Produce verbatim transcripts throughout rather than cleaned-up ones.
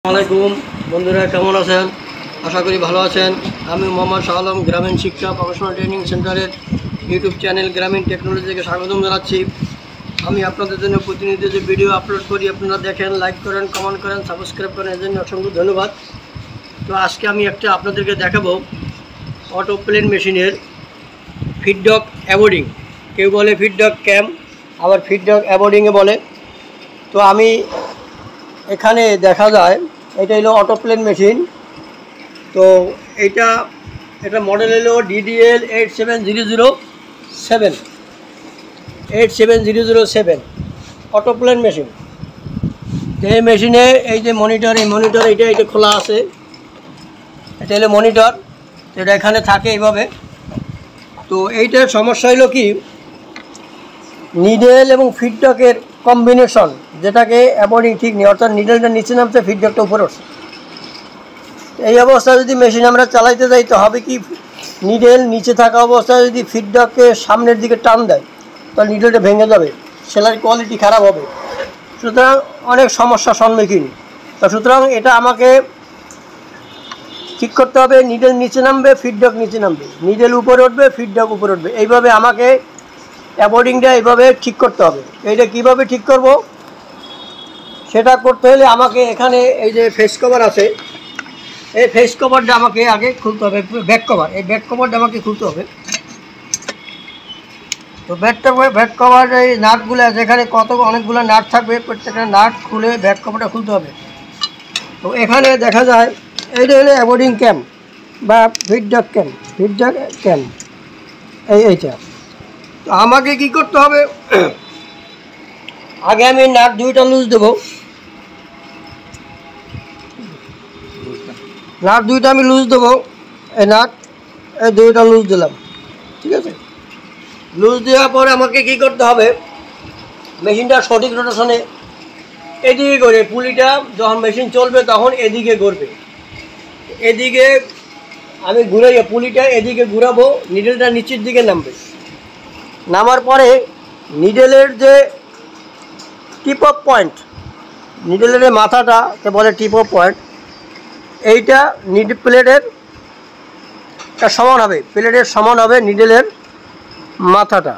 আসসালামাইকুম বন্ধুরা, কেমন আছেন? আশা করি ভালো আছেন। আমি মোহাম্মদ শাহ আলম গ্রামীণ শিক্ষা প্রফেশনাল ট্রেনিং সেন্টারের ইউটিউব চ্যানেল গ্রামীণ টেকনোলজি থেকে স্বাগতম জানাচ্ছি। আমি আপনাদের জন্য প্রতিনিয়ত যে ভিডিও আপলোড করি আপনারা দেখেন, লাইক করেন, কমেন্ট করেন, সাবস্ক্রাইব করেন, এর জন্য অসংখ্য ধন্যবাদ। তো আজকে আমি একটা আপনাদেরকে দেখাবো অটো প্লেন মেশিনের ফিডব্যাক অ্যাবোর্ডিং। কেউ বলে ফিডব্যাক ক্যাম, আবার ফিডব্যাক অ্যাবোর্ডিংয়ে বলে। তো আমি এখানে দেখা যায় এটা হলো অটো প্লেন মেশিন। তো এটা এটা মডেল হলো DDL eight seven zero zero seven eight seven zero zero seven auto plain machine. এই মেশিনে এই যে মনিটর, এই মনিটর এটা এটা খোলা আছে, এটা হলো মনিটর। এটা এখানে থাকে এইভাবে। তো এইটার সমস্যা হলো কি, নিডেল এবং ফিডব্যাকের কম্বিনেশন, যেটাকে অ্যাবোর্ডিং ঠিক নেই, অর্থাৎ নিডেলটা নিচে নামছে, ফিডব্যাকটা উপরে উঠছে। এই অবস্থায় যদি মেশিন আমরা চালাইতে যাই তো হবে কি, নিডেল নিচে থাকা অবস্থায় যদি ফিডব্যাককে সামনের দিকে টান দেয় তাহলে নিডেলটা ভেঙে যাবে, সেলার কোয়ালিটি খারাপ হবে। সুতরাং অনেক সমস্যার সম্মুখীন। তো সুতরাং এটা আমাকে ঠিক করতে হবে, নিডেল নিচে নামবে, ফিডব্যাক নিচে নামবে, নিডেল উপরে উঠবে, ফিডব্যাক উপরে উঠবে। এইভাবে আমাকে অ্যাবোর্ডিংটা এইভাবে ঠিক করতে হবে। এইটা কিভাবে ঠিক করব, সেটা করতে হলে আমাকে এখানে এই যে ফেস কভার আছে, এই ফেস কভারটা আমাকে আগে খুলতে হবে। ব্যাক কভার, এই ব্যাক কভারটা আমাকে খুলতে হবে। তো ব্যাকটা ব্যাক কভার, এই নাটগুলো যেখানে কত অনেকগুলো নাট থাকবে, প্রত্যেকটা নাট খুলে ব্যাক কভারটা খুলতে হবে। তো এখানে দেখা যায় এইটা হলো অ্যাবোর্ডিং ক্যাম বা ফিডব্যাক ক্যাম, ফিডব্যাক ক্যাম এই এইটা। তো আমাকে কি করতে হবে, আগে আমি নাট দুইটা লুজ দেবো। নাট দুইটা আমি লুজ দেবো, এই নাট এই দুইটা লুজ দিলাম, ঠিক আছে। লুজ দেওয়ার পরে আমাকে কি করতে হবে, মেশিনটা সঠিক রোটেশনে এদিকে করে, পুলিটা যখন মেশিন চলবে তখন এদিকে ঘুরবে, এদিকে আমি ঘুরাই, পুলিটা এদিকে ঘুরাবো, নিডেলটা নিচের দিকে নামবে। নামার পরে নিডেলের যে টিপ অফ পয়েন্ট, নিডেলের মাথাটাকে বলে টিপ অফ পয়েন্ট, এইটা নিডেল প্লেটের সমান হবে, প্লেটের সমান হবে নিডেলের মাথাটা।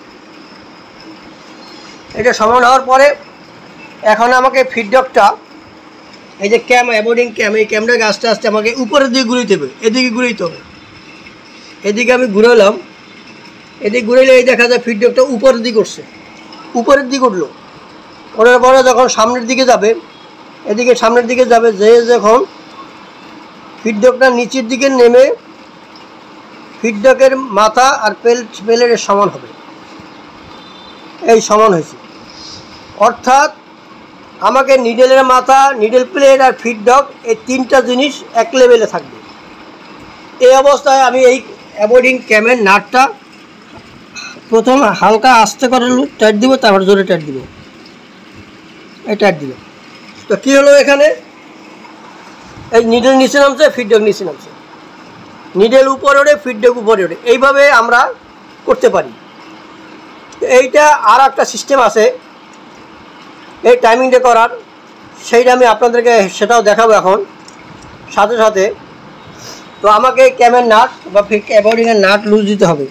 এটা সমান হওয়ার পরে এখন আমাকে ফিডব্যাকটা, এই যে ক্যাম, অ্যাবোর্ডিং ক্যাম, এই ক্যামটাকে আস্তে আস্তে আমাকে উপরের দিকে ঘুরাইতে হবে, এদিকে ঘুরাইতে হবে। এদিকে আমি ঘুরালাম, এদিকে ঘুরাইলে এই দেখা যায় ফিডব্যাকটা উপরের দিকে উঠছে, উপরের দিকে উঠলো। ওঠার পরে যখন সামনের দিকে যাবে, এদিকে সামনের দিকে যাবে, যে যখন ফিডব্যাকটা নিচের দিকে নেমে ফিডব্যাকের মাথা আর পেল পেলের সমান হবে, এই সমান হয়েছে। অর্থাৎ আমাকে নিডেলের মাথা, নিডেল প্লেট আর ফিডব্যাক এই তিনটা জিনিস এক লেভেলে থাকবে। এই অবস্থায় আমি এই অ্যাবোর্ডিং ক্যামের নাটটা প্রথম হালকা আস্তে করে টাইট দিব, তারপর জোরে টাইট দিব, এই টাইট দিব। তো কী হলো, এখানে এই নিডেল নিচে নামছে, ফিডব্যাক নিচে নামছে, নিডেল উপরে ওঠে, ফিডব্যাক উপরে ওঠে, এইভাবে আমরা করতে পারি। এইটা আর একটা সিস্টেম আছে এই টাইমিংটা করার, সেইটা আমি আপনাদেরকে সেটাও দেখাবো এখন সাথে সাথে। তো আমাকে ক্যামের নাট বা অ্যাবোর্ডিংয়ের নাট লুজ দিতে হবে,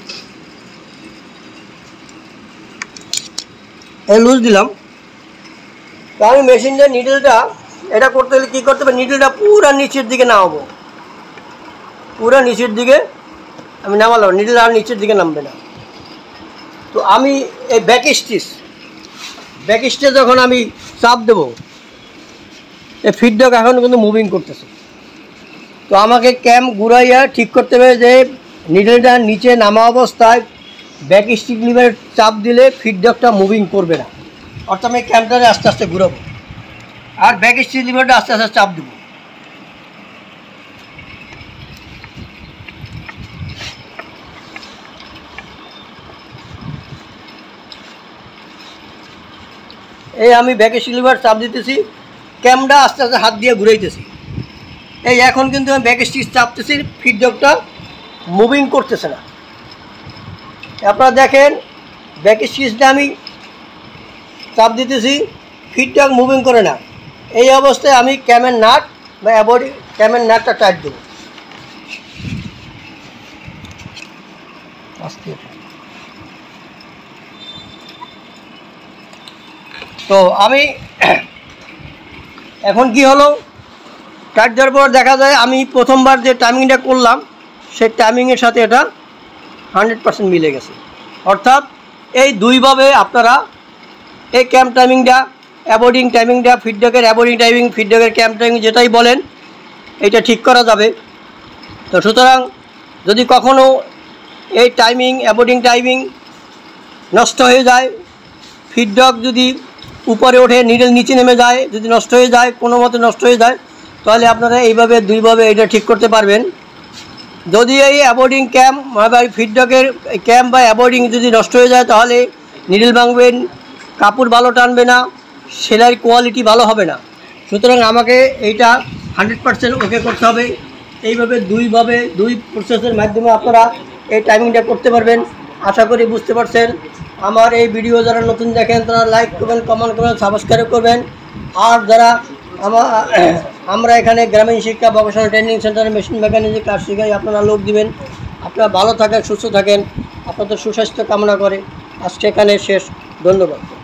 এই লুজ দিলাম। তো আমি মেশিনটা নিডেলটা এটা করতে হলে কী করতে হবে, নিডেলটা পুরো নিচের দিকে নামাবো, পুরো নিচের দিকে আমি নামালাম, নিডেল আর নিচের দিকে নামবে না। তো আমি এই ব্যাক স্টিচ, ব্যাক স্টিচে যখন আমি চাপ দেবো, এই ফিডব্যাক এখন কিন্তু মুভিং করতেছে। তো আমাকে ক্যাম ঘুরাইয়া ঠিক করতে হবে যে নিডেলটা নিচে নামা অবস্থায় ব্যাক স্টিক লিভার চাপ দিলে ফিডব্যাকটা মুভিং করবে না, অর্থাৎ আমি ক্যামটারে আস্তে আস্তে ঘুরাবো আর ব্যাক স্টিক লিভারটা আস্তে আস্তে চাপ দেবো। এই আমি ব্যাক স্টিক লিভার চাপ দিতেছি, ক্যামটা আস্তে আস্তে হাত দিয়ে ঘুরাইতেছি। এই এখন কিন্তু আমি ব্যাক স্টিচ চাপতেছি, ফিডব্যাকটা মুভিং করতেছে না। আপনারা দেখেন ব্যাক স্টিচটা আমি চাপ দিতেছি, ফিডব্যাক মুভিং করে না, এই অবস্থায় আমি ক্যামের নাট বা অ্যাবডি ক্যামের নাটটা টাইট দেব। তো আমি এখন কি হলো, টাইট দেওয়ার পর দেখা যায় আমি প্রথমবার যে টাইমিংটা করলাম সেই টাইমিংয়ের সাথে এটা হান্ড্রেড পার্সেন্ট মিলে গেছে। অর্থাৎ এই দুইভাবে আপনারা এই ক্যাম্প টাইমিংটা, অ্যাবোর্ডিং টাইমিংটা, ফিডব্যাকের অ্যাবোর্ডিং টাইমিং, ফিডব্যাকের ক্যাম্প টাইমিং যেটাই বলেন এটা ঠিক করা যাবে। তো সুতরাং যদি কখনও এই টাইমিং, অ্যাবোর্ডিং টাইমিং নষ্ট হয়ে যায়, ফিডব্যাক যদি উপরে ওঠে, নিডেল নিচে নেমে যায়, যদি নষ্ট হয়ে যায়, কোনো মতে নষ্ট হয়ে যায়, তাহলে আপনারা এইভাবে দুইভাবে এটা ঠিক করতে পারবেন। যদি এই অ্যাবোর্ডিং ক্যাম্প বা ফিডব্যাকের ক্যাম্প বা অ্যাবোর্ডিং যদি নষ্ট হয়ে যায় তাহলে নিডেল ভাঙবেন, কাপড় ভালো টানবে না, সেলাইয়ের কোয়ালিটি ভালো হবে না। সুতরাং আমাকে এইটা হান্ড্রেড পার্সেন্ট ওকে করতে হবে। এইভাবে দুইভাবে দুই প্রসেসের মাধ্যমে আপনারা এই টাইমিংটা করতে পারবেন। আশা করি বুঝতে পারছেন। আমার এই ভিডিও যারা নতুন দেখেন তারা লাইক করবেন, কমেন্ট করবেন, সাবস্ক্রাইব করবেন। আর যারা আমার আমরা এখানে গ্রামীণ শিক্ষা ভোকেশনাল ট্রেনিং সেন্টারে মেশিন মেকানিজে কাজ শেখাই, আপনারা লোক দিবেন। আপনারা ভালো থাকেন, সুস্থ থাকেন, আপনাদের সুস্বাস্থ্য কামনা করে আজকে এখানে শেষ। ধন্যবাদ।